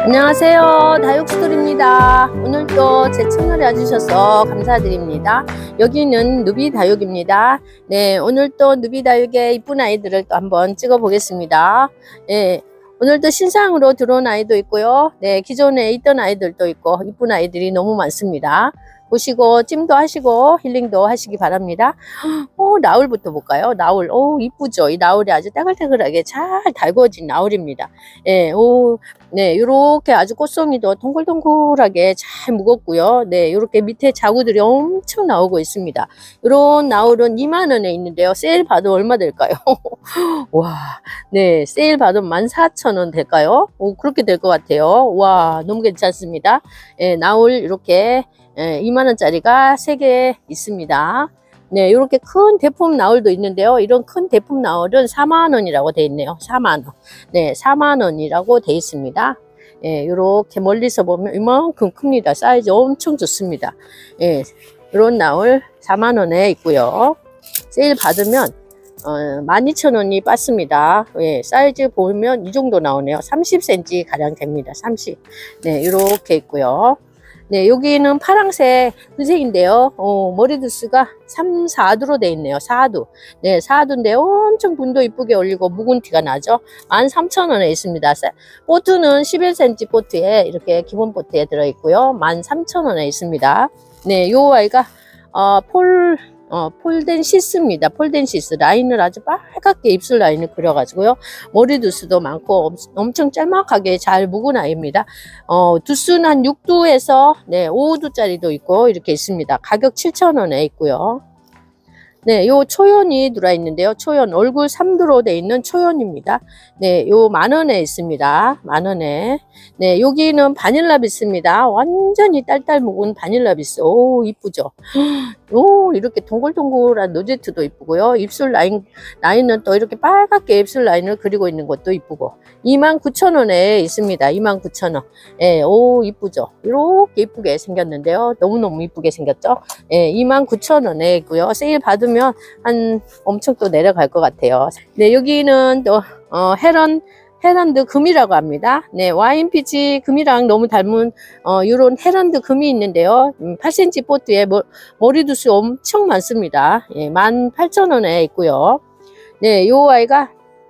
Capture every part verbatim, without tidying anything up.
안녕하세요, 다육스토리입니다. 오늘도 제 채널에 와주셔서 감사드립니다. 여기는 누비다육입니다. 네, 오늘 또 누비다육의 이쁜 아이들을 또 한번 찍어 보겠습니다. 네, 오늘도 신상으로 들어온 아이도 있고요. 네, 기존에 있던 아이들도 있고 이쁜 아이들이 너무 많습니다. 보시고 찜도 하시고 힐링도 하시기 바랍니다. 어, 나울부터 볼까요? 나울, 오, 이쁘죠? 이 나울이 아주 따글따글하게 잘 달궈진 나울입니다. 예, 오, 네, 요렇게 아주 꽃송이도 동글동글하게 잘 묵었고요. 네, 요렇게 밑에 자구들이 엄청 나오고 있습니다. 요런 나울은 이만 원에 있는데요. 세일 받으면 얼마 될까요? 와, 네, 세일 받으면 만 사천 원 될까요? 오, 그렇게 될 것 같아요. 와, 너무 괜찮습니다. 예, 나울 이렇게 예, 이만 원짜리가 세 개 있습니다. 네, 이렇게 큰 대품 나울도 있는데요. 이런 큰 대품 나울은 사만 원이라고 되어 있네요. 사만 원. 네, 사만 원이라고 되어 있습니다. 예, 이렇게 멀리서 보면 이만큼 큽니다. 사이즈 엄청 좋습니다. 예, 이런 나울 사만 원에 있고요. 세일 받으면 어, 만 이천 원이 빠습니다. 예, 사이즈 보면 이 정도 나오네요. 삼십 센티미터 가량 됩니다. 삼십. 네, 이렇게 있고요. 네, 여기는 파랑색 흰색인데요. 어, 머리 두수가 삼, 사 두로 되어 있네요. 사 두. 네, 사 두인데 엄청 분도 이쁘게 올리고 묵은 티가 나죠. 만 삼천 원에 있습니다. 보트는 십일 센티미터 보트에 이렇게 기본 보트에 들어있고요. 만 삼천 원에 있습니다. 네, 요 아이가 어, 폴 어, 폴덴시스입니다. 폴덴시스 라인을 아주 빨갛게 입술 라인을 그려가지고요. 머리 두수도 많고 엄, 엄청 짤막하게 잘 묵은 아이입니다. 어, 두수는 한 육 두에서 네, 오 두짜리도 있고 이렇게 있습니다. 가격 칠천 원에 있고요. 네, 요 초연이 들어있는데요. 초연 얼굴 삼 두로 되어 있는 초연입니다. 네, 요 만 원에 있습니다. 만 원에. 네, 여기는 바닐라 비스입니다. 완전히 딸딸 묵은 바닐라 비스. 오, 이쁘죠? 오, 이렇게 동글동글한 노제트도 이쁘고요. 입술 라인, 라인은 또 이렇게 빨갛게 입술 라인을 그리고 있는 것도 이쁘고. 이만 구천 원에 있습니다. 이만 구천 원. 예, 오, 이쁘죠? 이렇게 이쁘게 생겼는데요. 너무너무 이쁘게 생겼죠? 예, 이만 구천 원에 있고요. 세일 받으면 한 엄청 또 내려갈 것 같아요. 네, 여기는 또, 어, 헤런, 헤란드 금이라고 합니다. 네, 와인피치 금이랑 너무 닮은 어, 이런 헤란드 금이 있는데요. 음, 팔 센티미터 보트에 머, 머리두수 엄청 많습니다. 예, 만 팔천 원에 있고요. 네, 요 아이가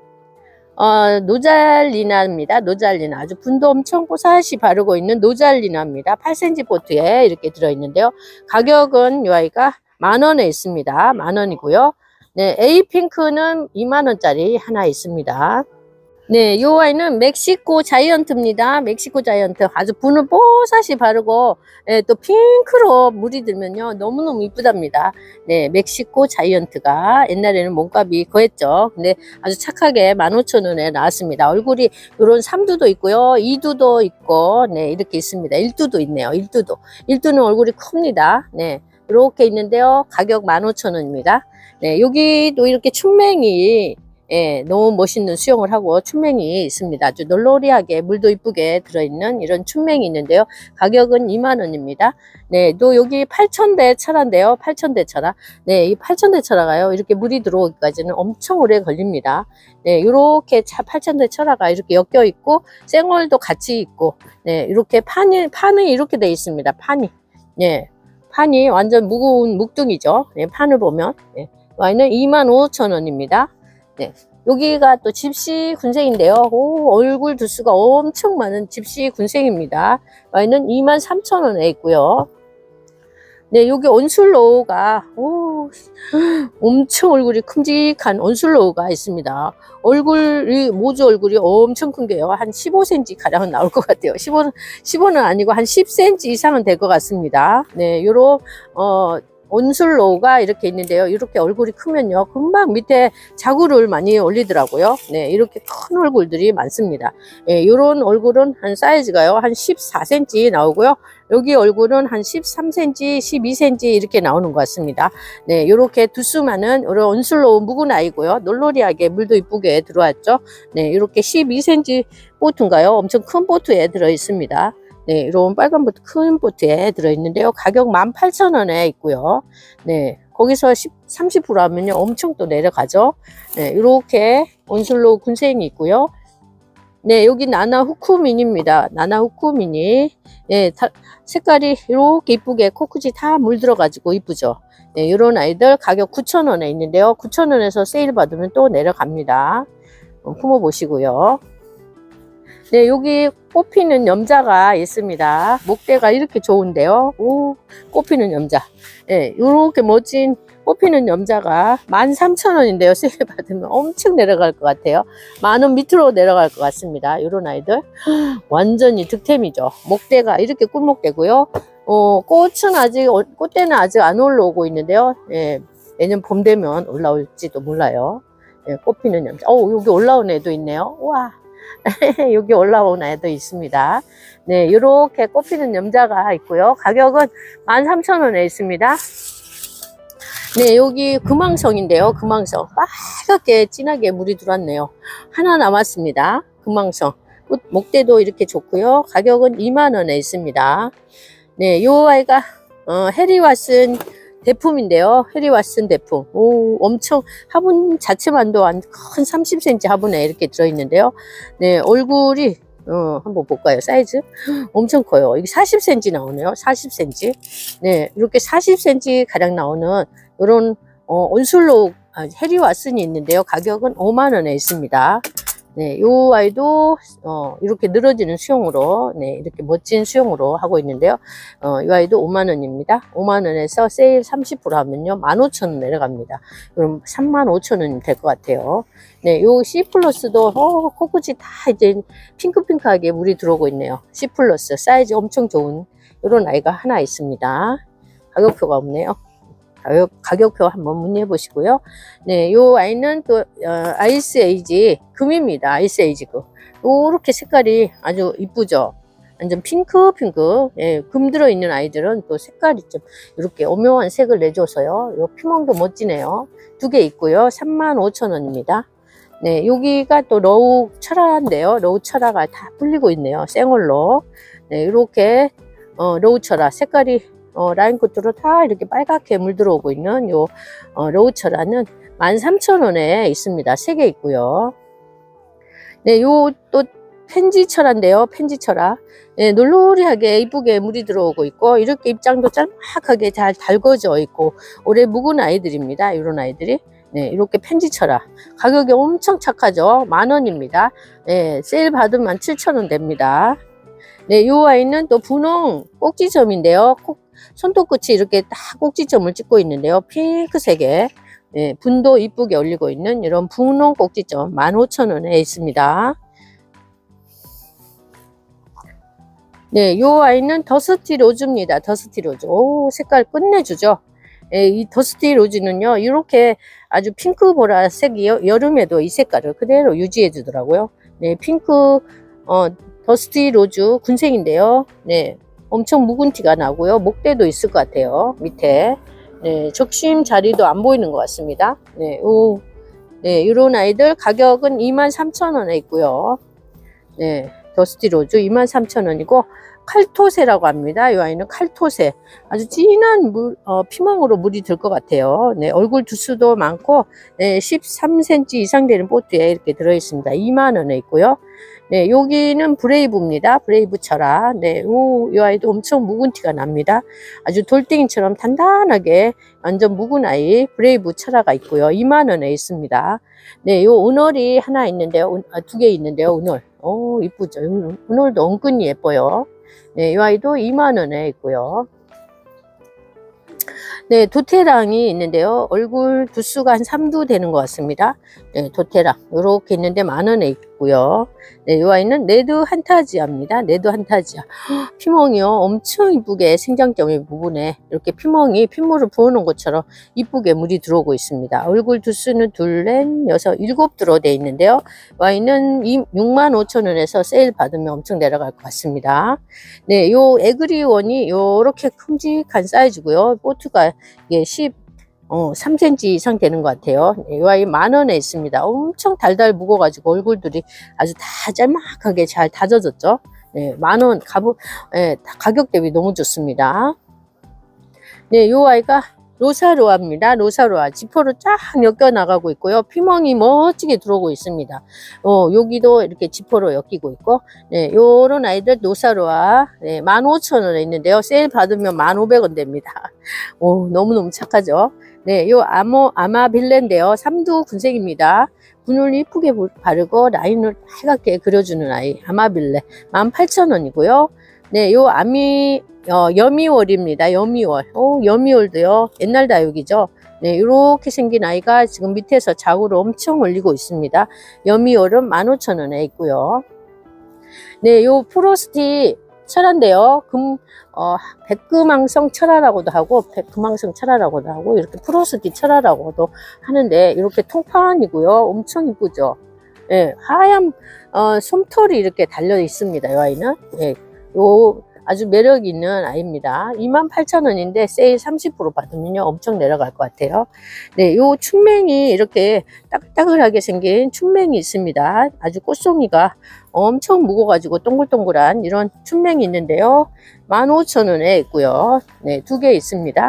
어, 노잘리나입니다. 노잘리나 아주 분도 엄청 뽀사시 바르고 있는 노잘리나입니다. 팔 센티미터 보트에 이렇게 들어있는데요. 가격은 요 아이가 만 원에 있습니다. 만 원이고요. 네, 에이핑크는 이만 원짜리 하나 있습니다. 네, 요 아이는 멕시코 자이언트입니다. 멕시코 자이언트. 아주 분을 뽀사시 바르고, 예, 또 핑크로 물이 들면요. 너무너무 이쁘답니다. 네, 멕시코 자이언트가 옛날에는 몸값이 거했죠. 근데 아주 착하게 만 오천 원에 나왔습니다. 얼굴이 요런 삼 두도 있고요. 이 두도 있고, 네, 이렇게 있습니다. 일 두도 있네요. 일 두도. 일 두는 얼굴이 큽니다. 네, 이렇게 있는데요. 가격 만 오천 원입니다. 네, 여기도 이렇게 춘맹이 예, 너무 멋있는 수영을 하고 춘맹이 있습니다. 아주 널널하게 물도 이쁘게 들어있는 이런 춘맹이 있는데요. 가격은 이만 원입니다. 네, 또 여기 팔천 대 철화인데요. 팔천 대 철화. 네, 이 팔천 대 철화가요. 이렇게 물이 들어오기까지는 엄청 오래 걸립니다. 네, 이렇게 팔천 대 철화가 이렇게 엮여 있고 생얼도 같이 있고, 네, 이렇게 판이 판이 이렇게 돼 있습니다. 판이. 네, 판이 완전 무거운 묵둥이죠. 네, 판을 보면. 네, 와인은 이만 오천 원입니다. 네, 여기가 또 집시 군생인데요. 오, 얼굴 두수가 엄청 많은 집시 군생입니다. 와인은 이만 삼천 원에 있고요. 네, 여기 온슬로우가 오, 엄청 얼굴이 큼직한 온슬로우가 있습니다. 얼굴이 모주 얼굴이 엄청 큰 게요. 한 십오 센티미터 가량은 나올 것 같아요. 십오, 십오는 아니고 한 십 센티미터 이상은 될 것 같습니다. 네, 요런 어 온슬로우가 이렇게 있는데요. 이렇게 얼굴이 크면요. 금방 밑에 자구를 많이 올리더라고요. 네, 이렇게 큰 얼굴들이 많습니다. 예, 이런 얼굴은 한 사이즈가요. 한 십사 센티미터 나오고요. 여기 얼굴은 한 십삼 센티미터, 십이 센티미터 이렇게 나오는 것 같습니다. 네, 이렇게 두수 많은 이런 온슬로우 묵은 아이고요. 놀놀이하게 물도 이쁘게 들어왔죠. 네, 이렇게 십이 센티미터 보트인가요? 엄청 큰 보트에 들어 있습니다. 네, 이런 빨간 보트, 큰 보트에 들어있는데요. 가격 만 팔천 원에 있고요. 네, 거기서 십, 삼십 퍼센트 하면요. 엄청 또 내려가죠. 네, 이렇게 온슬로우 군생이 있고요. 네, 여기 나나 후쿠민입니다. 나나 후쿠민이. 예, 다, 색깔이 이렇게 이쁘게 코끝이 다 물들어가지고 이쁘죠. 네, 이런 아이들 가격 구천 원에 있는데요. 구천 원에서 세일 받으면 또 내려갑니다. 어, 품어 보시고요. 네, 여기 꽃피는 염자가 있습니다. 목대가 이렇게 좋은데요. 오, 꽃피는 염자. 네, 이렇게 멋진 꽃피는 염자가 만 삼천 원인데요. 세일 받으면 엄청 내려갈 것 같아요. 만 원 밑으로 내려갈 것 같습니다. 이런 아이들 완전히 득템이죠. 목대가 이렇게 꿀목대고요. 어, 꽃은 아직, 꽃대는 아직 안 올라오고 있는데요. 예, 내년 봄 되면 올라올지도 몰라요. 예, 꽃피는 염자. 어, 여기 올라온 애도 있네요. 우와. 여기 올라온 애도 있습니다. 네, 이렇게 꽃피는 염자가 있고요. 가격은 만 삼천 원에 있습니다. 네, 여기 금왕성인데요. 금왕성. 빨갛게 진하게 물이 들어왔네요. 하나 남았습니다. 금왕성. 꽃, 목대도 이렇게 좋고요. 가격은 이만 원에 있습니다. 네, 요 아이가 어, 해리왓슨 대품인데요. 해리왓슨 대품. 오, 엄청 화분 자체만도 한 큰 삼십 센티미터 화분에 이렇게 들어있는데요. 네, 얼굴이 어, 한번 볼까요? 사이즈? 엄청 커요. 이게 사십 센티미터 나오네요. 사십 센티미터. 네, 이렇게 사십 센티미터 가량 나오는 이런 어, 온슬로 아, 해리왓슨이 있는데요. 가격은 오만 원에 있습니다. 네, 요 아이도 어, 이렇게 늘어지는 수영으로 네, 이렇게 멋진 수영으로 하고 있는데요. 어, 이 아이도 오만 원입니다. 오만 원에서 세일 삼십 퍼센트 하면요 만 오천 원 내려갑니다. 그럼 삼만 오천 원이 될 것 같아요. 네, 요 C 플러스도 어, 코끝이 다 이제 핑크핑크하게 물이 들어오고 있네요. C 플러스 사이즈 엄청 좋은 이런 아이가 하나 있습니다. 가격표가 없네요. 가격, 가격표 한번 문의해 보시고요. 네, 요 아이는 또 어, 아이스 에이지 금입니다. 아이스 에이지 금. 요렇게 색깔이 아주 이쁘죠. 완전 핑크 핑크. 예, 금 들어 있는 아이들은 또 색깔이 좀 이렇게 오묘한 색을 내줘서요. 요 피멍도 멋지네요. 두 개 있고요. 삼만 오천 원입니다. 네, 여기가 또 러우 철화인데요. 러우 철화가 다 불리고 있네요. 생얼로. 네, 이렇게 어, 러우 철화 색깔이 어, 라인 끝으로 다 이렇게 빨갛게 물들어오고 있는 요 어, 러우 철화는 만 삼천 원에 있습니다. 세 개 있고요. 네, 요 또 펜지 철화인데요. 펜지 철화. 네, 놀놀이하게 이쁘게 물이 들어오고 있고 이렇게 입장도 짤막하게 잘 달궈져 있고 올해 묵은 아이들입니다. 이런 아이들이. 네, 이렇게 펜지 철화. 가격이 엄청 착하죠. 만 원입니다. 네, 세일 받으면 칠천 원 됩니다. 네, 요 아이는 또 분홍 꼭지점인데요. 꼭 손톱 끝이 이렇게 딱 꼭지점을 찍고 있는데요. 핑크색에 네, 분도 이쁘게 올리고 있는 이런 분홍 꼭지점 만 오천 원에 있습니다. 네, 요 아이는 더스티 로즈입니다. 더스티 로즈. 오, 색깔 끝내주죠. 네, 이 더스티 로즈는요, 이렇게 아주 핑크 보라색이 여름에도 이 색깔을 그대로 유지해 주더라고요. 네, 핑크 어, 더스티 로즈 군색인데요. 네, 엄청 묵은 티가 나고요. 목대도 있을 것 같아요. 밑에. 네, 적심 자리도 안 보이는 것 같습니다. 네, 오, 네, 이런 아이들 가격은 이만 삼천 원에 있고요. 네, 더스티 로즈 이만 삼천 원이고 칼토세라고 합니다. 이 아이는 칼토세. 아주 진한 물, 어, 피멍으로 물이 들 것 같아요. 네, 얼굴 두수도 많고 네, 십삼 센티미터 이상 되는 보트에 이렇게 들어있습니다. 이만 원에 있고요. 네, 여기는 브레이브입니다. 브레이브 철화. 네, 오, 이 아이도 엄청 묵은 티가 납니다. 아주 돌덩이처럼 단단하게 완전 묵은 아이 브레이브 철화가 있고요. 이만 원에 있습니다. 네, 요 은월이 하나 있는데요. 아, 두 개 있는데요. 은월. 오, 이쁘죠. 은월도 은근히 예뻐요. 네, 이 아이도 이만 원에 있고요. 네, 도테랑이 있는데요. 얼굴 두수가 한 삼 두 되는 것 같습니다. 네, 도테랑. 이렇게 있는데 만 원에 있고요. 네, 이 아이는 레드 한타지아입니다. 레드 한타지아. 피멍이요. 엄청 이쁘게 생장점의 부분에 이렇게 피멍이 핏물을 부어놓은 것처럼 이쁘게 물이 들어오고 있습니다. 얼굴 두수는 둘, 넷, 여섯, 일곱 들어 되어 있는데요. 이 아이는 육만 오천 원에서 세일 받으면 엄청 내려갈 것 같습니다. 네, 요 에그리원이 요렇게 큼직한 사이즈고요. 보트가 이게 십삼 센티미터 이상 되는 것 같아요. 이 아이 만 원에 있습니다. 엄청 달달 묵어가지고 얼굴들이 아주 다 짤막하게 잘 다져졌죠. 네, 만 원 가부, 네, 가격 대비 너무 좋습니다. 네, 이 아이가 로사로아입니다. 로사로아. 지퍼로 쫙 엮여 나가고 있고요. 피멍이 멋지게 들어오고 있습니다. 어, 여기도 이렇게 지퍼로 엮이고 있고, 네, 요런 아이들 로사로아. 네, 만 오천 원에 있는데요. 세일 받으면 만 오백 원 됩니다. 오, 너무너무 착하죠? 네, 요 아모, 아마빌레인데요. 삼두 군색입니다. 분을 이쁘게 바르고 라인을 빨갛게 그려주는 아이. 아마빌레. 만 팔천 원이고요. 네, 요 아미, 어, 여미월입니다. 여미월. 오, 여미월도요. 옛날 다육이죠. 네, 이렇게 생긴 아이가 지금 밑에서 자구를 엄청 올리고 있습니다. 여미월은 만 오천 원에 있고요. 네, 요 프로스티 철화인데요. 금, 어, 백금항성 철화라고도 하고, 백금항성 철화라고도 하고, 이렇게 프로스티 철화라고도 하는데, 이렇게 통판이고요. 엄청 이쁘죠. 네, 하얀, 어, 솜털이 이렇게 달려 있습니다. 이 아이는. 네, 요, 아주 매력 있는 아이입니다. 이만 팔천 원인데 세일 삼십 퍼센트 받으면요 엄청 내려갈 것 같아요. 네, 요 춘맹이 이렇게 따글따글하게 생긴 춘맹이 있습니다. 아주 꽃송이가 엄청 무거워가지고 동글동글한 이런 춘맹이 있는데요. 만 오천 원에 있고요. 네, 두 개 있습니다.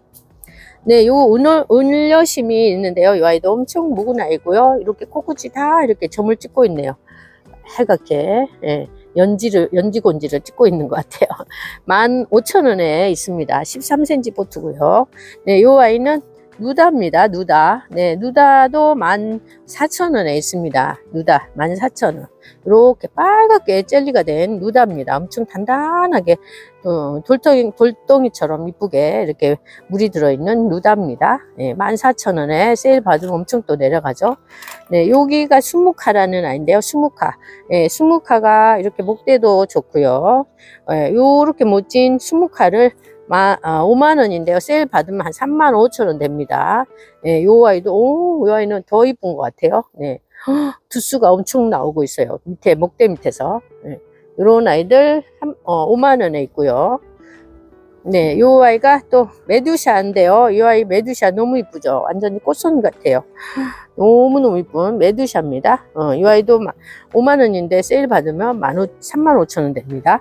네, 요 은을, 은여심이 있는데요. 이 아이도 엄청 묵은 아이고요. 이렇게 코끝이 다 이렇게 점을 찍고 있네요. 빨갛게. 네. 연지를, 연지곤지를 찍고 있는 것 같아요. 만 오천 원에 있습니다. 십삼 센티미터 보트고요. 네, 요 아이는 누다입니다. 누다. 네, 누다도 만 사천 원에 있습니다. 누다, 만 사천 원. 이렇게 빨갛게 젤리가 된 누다입니다. 엄청 단단하게, 어, 돌덩이, 돌덩이처럼 이쁘게 이렇게 물이 들어있는 누다입니다. 네, 만 사천 원에 세일 받으면 엄청 또 내려가죠. 네, 여기가 수묵화라는 아이인데요. 수묵화. 네, 수묵화가 이렇게 목대도 좋고요. 네, 요렇게 멋진 수묵화를 마, 아, 오만 원인데요. 세일 받으면 한 삼만 오천 원 됩니다. 네, 요 아이도, 오, 요 아이는 더 이쁜 것 같아요. 네. 두수가 엄청 나오고 있어요. 밑에, 목대 밑에서. 네. 요런 아이들, 어, 오만 원에 있고요. 네, 요 아이가 또 메두샤인데요. 이 아이 메두샤 너무 이쁘죠? 완전히 꽃선 같아요. 너무너무 이쁜 메두샤입니다. 어, 이 아이도 오만 원인데 세일 받으면 삼만 오천 원 됩니다.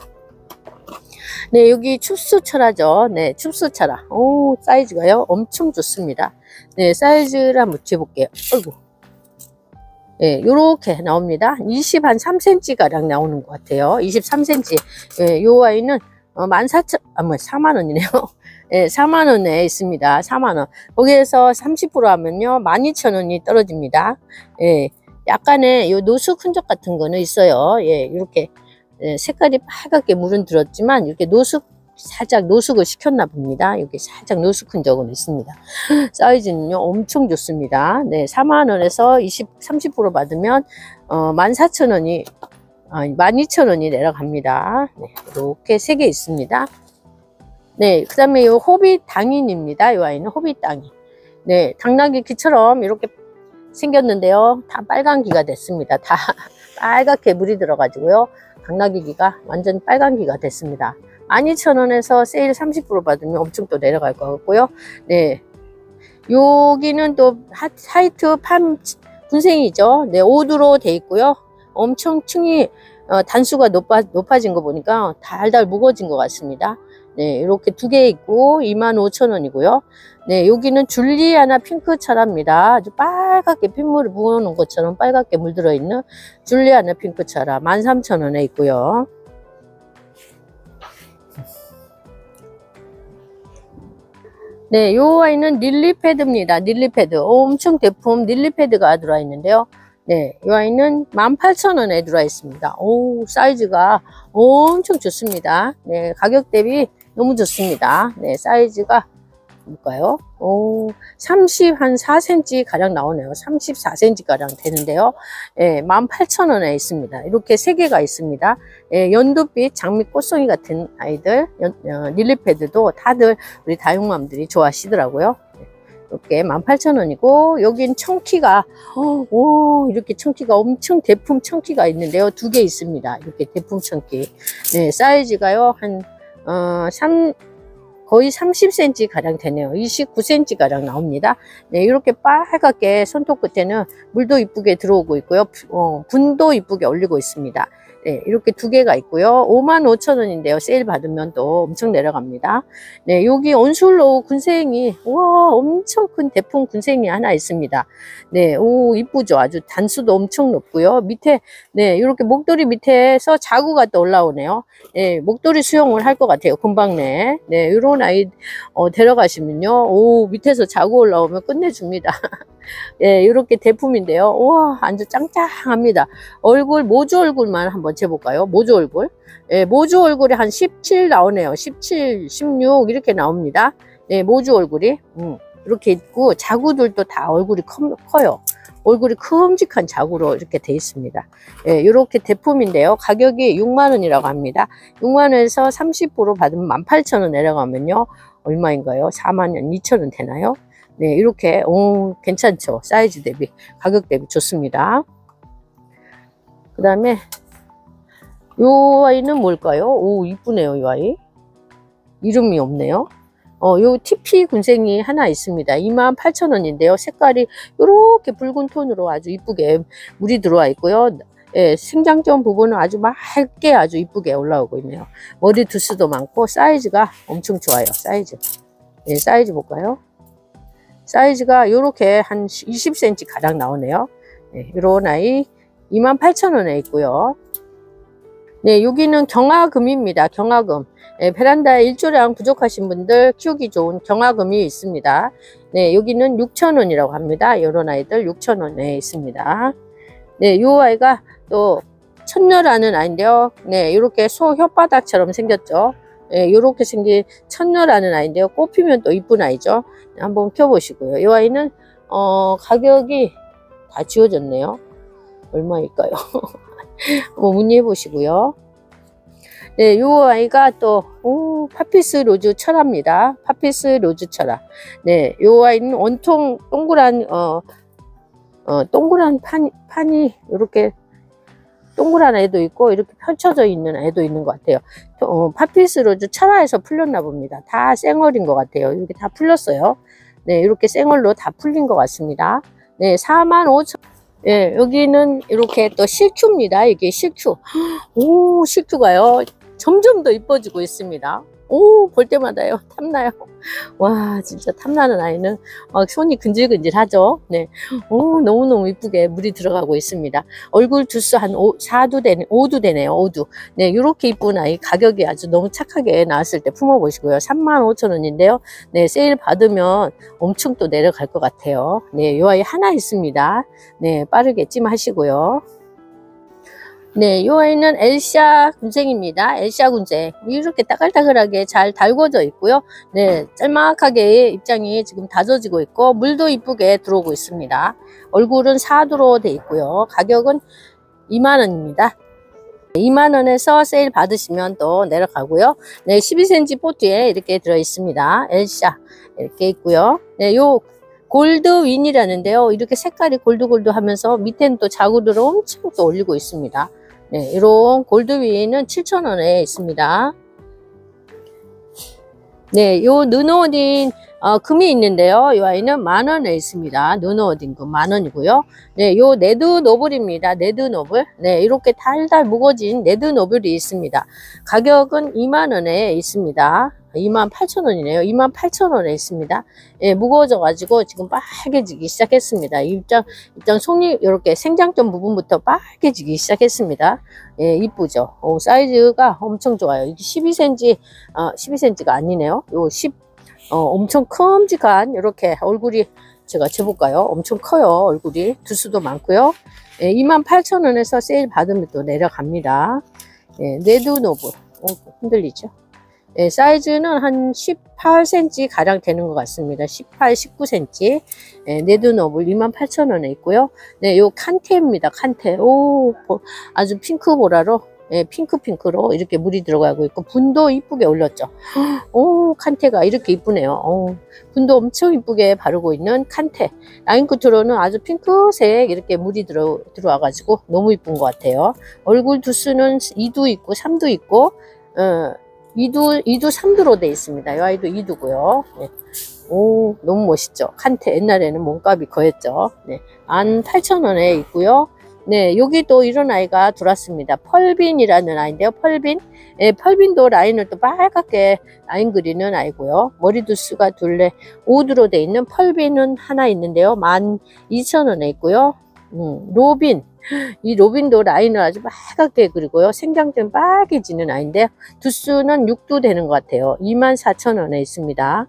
네, 여기 춥수철화죠. 네, 춥수철화. 오, 사이즈가요. 엄청 좋습니다. 네, 사이즈를 한번 재볼게요. 아이고. 네, 요렇게 나옵니다. 이십삼 센티미터 가량 나오는 것 같아요. 이십삼 센티미터. 네, 요 아이는 어, 만 사천, 아, 뭐, 사만 원이네요. 네, 사만 원에 있습니다. 사만 원. 거기에서 삼십 퍼센트 하면요, 만 이천 원이 떨어집니다. 예, 약간의 요 노숙 흔적 같은 거는 있어요. 예, 이렇게. 예, 색깔이 빨갛게 물은 들었지만 이렇게 노숙 살짝 노숙을 시켰나 봅니다. 여기 살짝 노숙 흔적은 있습니다. 사이즈는요 엄청 좋습니다. 네, 사만 원에서 이십, 삼십 퍼센트 받으면 어, 만 사천 원이 아, 만 이천 원이 내려갑니다. 네, 이렇게 세 개 있습니다. 네, 그 다음에 요 호빗 당인입니다. 요 아이는 호빗 당인. 네, 당나귀 귀처럼 이렇게 생겼는데요. 다 빨간 귀가 됐습니다. 다 빨갛게 물이 들어가지고요. 당나귀 귀가 완전 빨간 귀가 됐습니다. 만 이천 원에서 세일 삼십 퍼센트 받으면 엄청 또 내려갈 것 같고요. 네. 여기는 또 하이트 팜 군생이죠. 네, 오두로 돼 있고요. 엄청 층이 어, 단수가 높아, 높아진 거 보니까 달달 무거워진 것 같습니다. 네, 이렇게 두 개 있고 이만 오천 원이고요. 네, 여기는 줄리아나 핑크 철화입니다. 아주 빨갛게 핏물을 부어놓은 것처럼 빨갛게 물들어 있는 줄리아나 핑크 철화 만 삼천 원에 있고요. 네, 요 아이는 닐리패드입니다. 닐리패드. 엄청 대품 닐리패드가 들어와 있는데요. 네, 이 아이는 만 팔천 원에 들어와 있습니다. 오, 사이즈가 엄청 좋습니다. 네, 가격 대비 너무 좋습니다. 네, 사이즈가 볼까요? 오, 삼십사 센티미터 가량 나오네요. 삼십사 센티미터 가량 되는데요. 예, 만 팔천 원에 있습니다. 이렇게 세 개가 있습니다. 예, 연두빛 장미 꽃송이 같은 아이들, 연, 어, 릴리패드도 다들 우리 다육맘들이 좋아하시더라고요. 이렇게 만 팔천 원이고, 여긴 청키가, 어, 오, 이렇게 청키가 엄청 대품 청키가 있는데요. 두 개 있습니다. 이렇게 대품 청키. 네, 사이즈가요, 한, 어, 삼, 거의 삼십 센티미터 가량 되네요. 이십구 센티미터 가량 나옵니다. 네, 이렇게 빨갛게 손톱 끝에는 물도 이쁘게 들어오고 있고요. 어, 분도 이쁘게 올리고 있습니다. 네, 이렇게 두 개가 있고요. 오만 오천 원인데요. 세일 받으면 또 엄청 내려갑니다. 네, 여기 온술로 군생이, 와, 엄청 큰 대풍 군생이 하나 있습니다. 네, 오, 이쁘죠? 아주 단수도 엄청 높고요. 밑에, 네, 이렇게 목도리 밑에서 자구가 또 올라오네요. 네, 목도리 수영을 할 것 같아요. 금방 내. 네, 이런 아이, 어, 데려가시면요. 오, 밑에서 자구 올라오면 끝내줍니다. 예, 이렇게 대품인데요. 우와, 아주 짱짱합니다. 얼굴, 모주 얼굴만 한번 재볼까요? 모주 얼굴. 예, 모주 얼굴이 한 십칠 나오네요. 십칠, 십육 이렇게 나옵니다. 예, 모주 얼굴이. 음, 이렇게 있고, 자구들도 다 얼굴이 커, 커요. 얼굴이 큼직한 자구로 이렇게 돼 있습니다. 예, 이렇게 대품인데요. 가격이 육만 원이라고 합니다. 육만 원에서 삼십 퍼센트 받으면 만 팔천 원 내려가면요. 얼마인가요? 사만 이천 원 되나요? 네, 이렇게, 오, 괜찮죠? 사이즈 대비, 가격 대비 좋습니다. 그 다음에, 요 아이는 뭘까요? 오, 이쁘네요, 이 아이. 이름이 없네요. 어, 요 티피 군생이 하나 있습니다. 이만 팔천 원인데요. 색깔이 요렇게 붉은 톤으로 아주 이쁘게 물이 들어와 있고요. 예, 생장점 부분은 아주 맑게 아주 이쁘게 올라오고 있네요. 머리 두수도 많고, 사이즈가 엄청 좋아요, 사이즈. 예, 사이즈 볼까요? 사이즈가 요렇게 한 이십 센티미터 가량 나오네요. 네, 요런 아이 이만 팔천 원에 있고요. 네, 여기는 경화금입니다. 경화금. 네, 베란다에 일조량 부족하신 분들 키우기 좋은 경화금이 있습니다. 네, 여기는 육천 원이라고 합니다. 요런 아이들 육천 원에 있습니다. 네, 요 아이가 또 천녀라는 아이인데요. 네, 요렇게 소 혓바닥처럼 생겼죠. 예, 요렇게 생긴 천녀라는 아이인데요. 꽃피면 또 이쁜 아이죠. 한번 펴보시고요. 이 아이는, 어, 가격이 다 지워졌네요. 얼마일까요? 한번 문의해 보시고요. 네, 요 아이가 또, 오, 파피스 로즈 철화입니다. 파피스 로즈 철화. 네, 요 아이는 온통 동그란, 어, 어, 동그란 판, 판이 이렇게 동그란 애도 있고 이렇게 펼쳐져 있는 애도 있는 것 같아요. 어, 파피스 로즈 철화에서 풀렸나 봅니다. 다 생얼인 것 같아요. 이렇게 다 풀렸어요. 네, 이렇게 생얼로 다 풀린 것 같습니다. 네, 사만 오천 원. 네, 여기는 이렇게 또 실큐입니다. 이게 실큐. 오, 실큐가요. 점점 더 이뻐지고 있습니다. 오, 볼 때마다요. 탐나요. 와, 진짜 탐나는 아이는 막 손이 근질근질하죠. 네. 오, 너무너무 이쁘게 물이 들어가고 있습니다. 얼굴 두수 한 사 두 되네, 오 두 되네요. 오 두. 네, 이렇게 이쁜 아이 가격이 아주 너무 착하게 나왔을 때 품어보시고요. 삼만 오천 원인데요. 네, 세일 받으면 엄청 또 내려갈 것 같아요. 네, 이 아이 하나 있습니다. 네, 빠르게 찜하시고요. 네, 이 아이는 엘샤 군생입니다. 엘샤 군생. 이렇게 따글따글하게 잘 달궈져 있고요. 네, 짤막하게 입장이 지금 다져지고 있고, 물도 이쁘게 들어오고 있습니다. 얼굴은 사두로 돼 있고요. 가격은 이만 원입니다. 이만 원에서 세일 받으시면 또 내려가고요. 네, 십이 센티미터 포트에 이렇게 들어 있습니다. 엘샤. 이렇게 있고요. 네, 요 골드윈이라는데요. 이렇게 색깔이 골드골드 하면서 밑에는 또 자구들을 엄청 또 올리고 있습니다. 네, 이런 골드윈은 칠천 원에 있습니다. 네, 요 느노딘 어, 금이 있는데요. 이 아이는 만 원에 있습니다. 느노딘 금 만 원이고요. 네, 요 네드 노블입니다. 네드 노블. 네, 이렇게 달달 무거진 네드 노블이 있습니다. 가격은 이만 원에 있습니다. 이만 팔천 원이네요. 이만 팔천 원에 있습니다. 예, 무거워져 가지고 지금 빨개지기 시작했습니다. 입장 입장 속이 이렇게 생장점 부분부터 빨개지기 시작했습니다. 예, 이쁘죠. 오, 사이즈가 엄청 좋아요. 이게 십이 센티미터, 어, 십이 센티미터가 아니네요. 요 십, 어, 엄청 큼직한 이렇게 얼굴이 제가 재볼까요? 엄청 커요. 얼굴이 두수도 많고요. 예, 이만 팔천 원에서 세일 받으면 또 내려갑니다. 예, 네드 노블. 오, 흔들리죠? 네, 사이즈는 한 십팔 센티미터 가량 되는 것 같습니다. 십팔, 십구 센티미터. 네, 네드노블 이만 팔천 원에 있고요. 네, 요 칸테입니다. 칸테. 오, 아주 핑크보라로, 네, 핑크핑크로 이렇게 물이 들어가고 있고, 분도 이쁘게 올렸죠. 오, 칸테가 이렇게 이쁘네요. 오, 분도 엄청 이쁘게 바르고 있는 칸테. 라인 끝으로는 아주 핑크색 이렇게 물이 들어, 들어와가지고 너무 이쁜 것 같아요. 얼굴 두수는 이 두 있고, 삼 두 있고, 어, 이 두, 이 두 삼 두로 돼 있습니다. 이 아이도 이 두고요. 네. 오, 너무 멋있죠. 칸테. 옛날에는 몸값이 거였죠. 네. 만 팔천 원에 있고요. 네, 여기도 이런 아이가 들어왔습니다. 펄빈이라는 아이인데요. 펄빈. 예, 펄빈도 라인을 또 빨갛게 라인 그리는 아이고요. 머리 두수가 둘레 오두로 돼 있는 펄빈은 하나 있는데요. 만 이천 원에 있고요. 음, 로빈. 이 로빈도 라인을 아주 빨갛게 그리고요. 생장점 빨개지는 아이인데요. 두수는 육 두 되는 것 같아요. 이만 사천 원에 있습니다.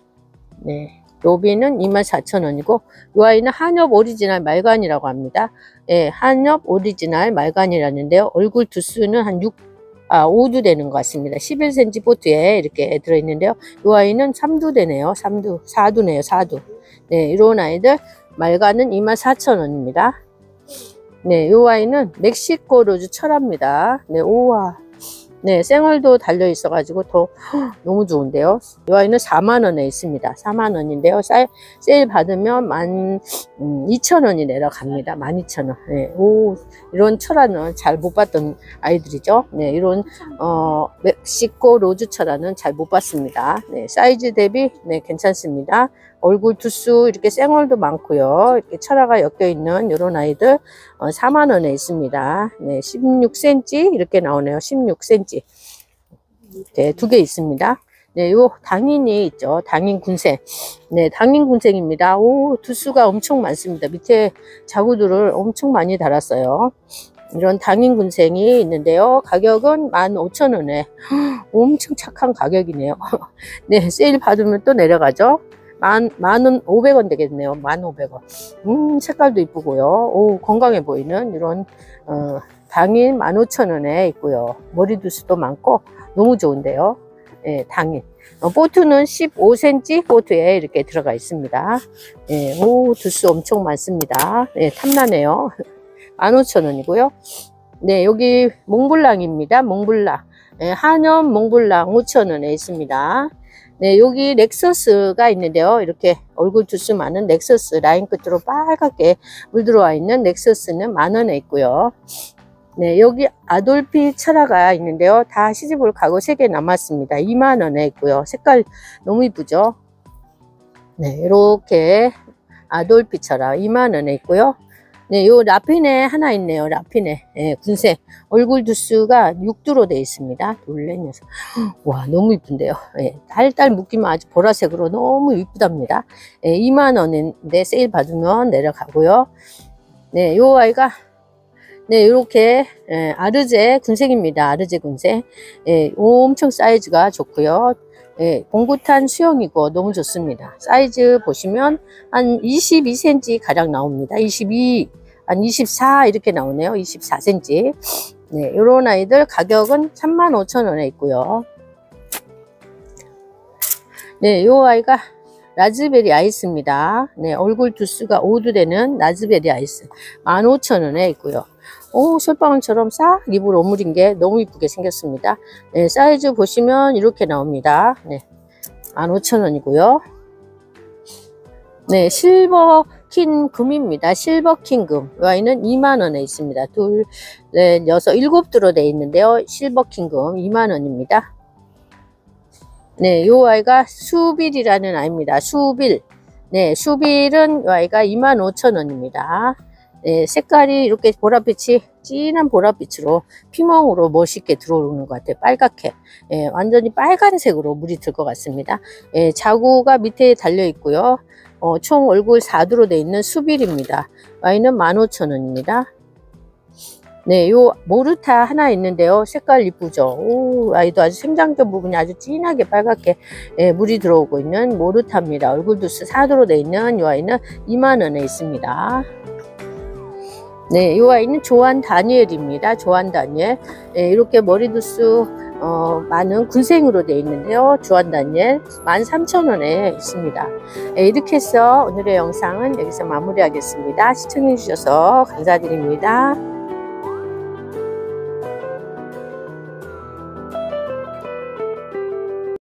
네. 로빈은 이만 사천 원이고 이 아이는 한엽 오리지널 말관이라고 합니다. 예, 한엽 오리지널 말관이라는데요. 얼굴 두수는 한 육, 아, 오 두 되는 것 같습니다. 십일 센티미터 보트에 이렇게 들어있는데요. 이 아이는 삼 두 되네요. 삼 두, 사 두네요. 사 두. 네, 이런 아이들 말관은 이만 사천 원입니다. 네, 이 아이는 멕시코 로즈 철합니다. 네, 우와. 네, 생얼도 달려 있어 가지고 더 너무 좋은데요. 이 아이는 사만 원에 있습니다. 사만 원인데요. 세일, 세일 받으면 만 이천 원이 내려갑니다. 만 이천 원. 네, 오, 이런 철화는 잘 못 봤던 아이들이죠. 네, 이런 어 멕시코 로즈 철화는 잘 못 봤습니다. 네, 사이즈 대비 네, 괜찮습니다. 얼굴 두수 이렇게 생얼도 많고요. 이렇게 철화가 엮여 있는 이런 아이들 어, 사만 원에 있습니다. 네, 십육 센티미터 이렇게 나오네요. 십육 센티미터. 네, 두 개 있습니다. 네, 요 당인이 있죠. 당인 군생. 네, 당인 군생입니다. 오, 두수가 엄청 많습니다. 밑에 자구들을 엄청 많이 달았어요. 이런 당인 군생이 있는데요. 가격은 만 오천 원에 엄청 착한 가격이네요. 네, 세일 받으면 또 내려가죠. 만, 만원 오백 원 되겠네요. 만 오백 원. 음, 색깔도 이쁘고요. 오, 건강해 보이는 이런, 어, 당인 만 오천 원에 있고요. 머리 두수도 많고, 너무 좋은데요. 예, 당인. 어, 보트는 십오 센티미터 보트에 이렇게 들어가 있습니다. 예, 오, 두수 엄청 많습니다. 예, 탐나네요. 만 오천 원이고요. 네, 여기 몽블랑입니다. 몽블랑. 예, 한엽 몽블랑 오천 원에 있습니다. 네, 여기 렉서스가 있는데요. 이렇게 얼굴 두수 많은 렉서스 라인 끝으로 빨갛게 물 들어와 있는 렉서스는 만 원에 있고요. 네, 여기 아돌피 철화가 있는데요. 다 시집올 가고 세 개 남았습니다. 이만 원에 있고요. 색깔 너무 이쁘죠? 네, 이렇게 아돌피 철화 이만 원에 있고요. 네, 요 라피네 하나 있네요. 라피네. 예, 군생. 얼굴 두수가 육 두로 되어 있습니다. 놀래 녀석. 와, 너무 이쁜데요. 예, 달달 묶이면 아주 보라색으로 너무 이쁘답니다. 예, 이만 원인데 세일 받으면 내려가고요. 네, 요 아이가 네, 요렇게 예, 아르제 군생입니다. 아르제 군생. 예, 엄청 사이즈가 좋고요. 예, 공구탄 수영이고 너무 좋습니다. 사이즈 보시면 한 이십이 센티미터 가량 나옵니다. 이십이, 한 이십사 이렇게 나오네요. 이십사 센티미터. 네, 요런 아이들 가격은 삼만 오천 원에 있고요. 네, 요 아이가 라즈베리 아이스입니다. 네, 얼굴 두수가 오 두 되는 라즈베리 아이스 만 오천 원에 있고요. 오, 솔방울처럼 싹 입을 오므린 게 너무 이쁘게 생겼습니다. 네, 사이즈 보시면 이렇게 나옵니다. 네, 만 오천 원이고요. 네, 실버킹 금입니다. 실버킹 금. 이 아이는 이만 원에 있습니다. 둘, 넷, 여섯, 일곱 두로 되어 있는데요. 실버킹 금 이만 원입니다. 네, 요 아이가 수빌이라는 아이입니다. 수빌. 네, 수빌은 이 아이가 이만 오천 원입니다. 네, 색깔이 이렇게 보랏빛이 진한 보랏빛으로 피멍으로 멋있게 들어오는 것 같아요. 빨갛게. 예, 완전히 빨간색으로 물이 들 것 같습니다. 예, 자구가 밑에 달려 있고요. 어, 총 얼굴 사 두로 되어 있는 수빌입니다. 아이는 만 오천 원입니다. 네, 요 모르타 하나 있는데요. 색깔 이쁘죠? 오, 아이도 아주 생장점 부분이 아주 진하게 빨갛게 예, 물이 들어오고 있는 모르타입니다. 얼굴 두수 사 두로 되어 있는 이 아이는 이만 원에 있습니다. 네, 이 아이는 조한 다니엘입니다. 조한 다니엘. 네, 이렇게 머리 두수 어, 많은 군생으로 되어 있는데요. 조한 다니엘 만 삼천 원에 있습니다. 네, 이렇게 해서 오늘의 영상은 여기서 마무리하겠습니다. 시청해 주셔서 감사드립니다.